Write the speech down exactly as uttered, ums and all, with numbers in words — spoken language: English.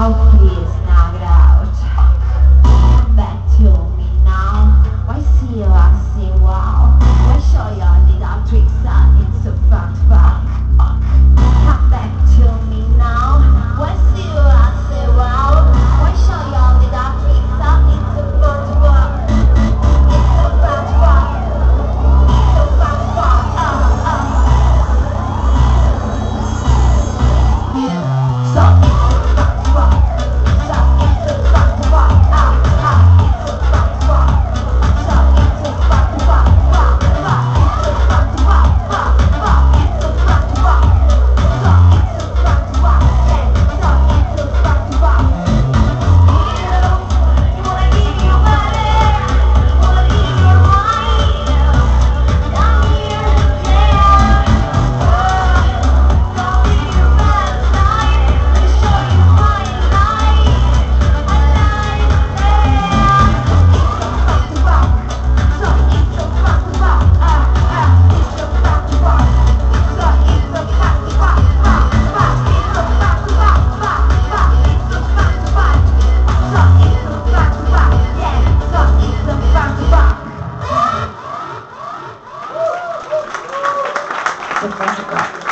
out, please, knock it out. Come back to me now. Why see you, I say wow. Why show you little tricks and it's a fun fun. Come back to me now. Why see you, I say wow. Why show you little tricks and it's a fun fun. It's a fun fun. It's a fun fun. Uh, uh. So it's a fun fun. So it's a fun fun. Ah, ah, it's a fun fun. So it's a fun fun. Fun, fun. It's a fun fun. Fun, fun. It's a fun fun. So it's a fun fun. Yeah. So it's a fun fun. You, you wanna give your money, you wanna give your mind. Down here, yeah. Oh, don't be your bad side. Let me show you my life. My life, yeah. It's a fun fun. So it's a fun fun. Ah, ah. It's a fun fun. So it's a fun fun. Fun, fun. It's a fun fun. Fun, fun. It's a fun fun. So it's a fun fun. Yeah. So it's a fun fun. It's a fun fun.